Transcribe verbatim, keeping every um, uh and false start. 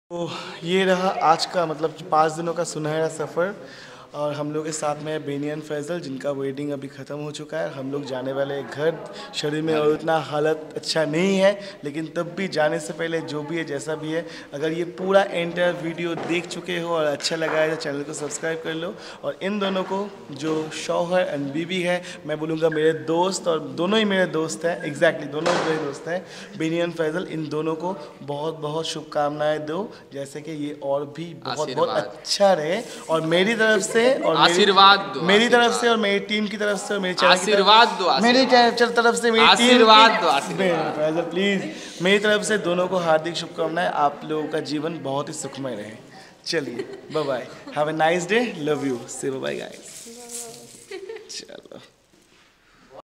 तो ये रहा आज का मतलब पाँच दिनों का सुनहरा सफ़र। और हम लोग के साथ में है बेनी एंड फैजल, जिनका वेडिंग अभी ख़त्म हो चुका है। हम लोग जाने वाले घर। शरीर में और उतना हालत अच्छा नहीं है, लेकिन तब भी जाने से पहले जो भी है जैसा भी है, अगर ये पूरा एंटायर वीडियो देख चुके हो और अच्छा लगा है तो चैनल को सब्सक्राइब कर लो। और इन दोनों को, जो शौहर एंड बीवी है, मैं बोलूँगा मेरे दोस्त, और दोनों ही मेरे दोस्त हैं, एग्जैक्टली दोनों ही मेरे दोस्त हैं, बेनी एंड फैजल। इन दोनों को बहुत बहुत शुभकामनाएँ दो, जैसे कि ये और भी बहुत बहुत अच्छा रहे। और मेरी तरफ से और आशीर्वाद दो, मेरी तरफ से और मेरी टीम की तरफ से और मेरी चैनल आशीर्वाद दो, मेरी चैनल तरफ से मेरी आशीर्वाद दो, आशीर्वाद प्लीज मेरी तरफ से दोनों को हार्दिक शुभकामनाएं। आप लोगों का जीवन बहुत ही सुखमय रहे। चलिए bye bye, have a nice day, love you, say bye guys. चलो।